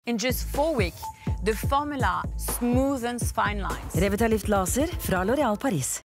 In just 4 weeks, the formula smoothens fine lines. Revitalift laser fra L'Oréal Paris.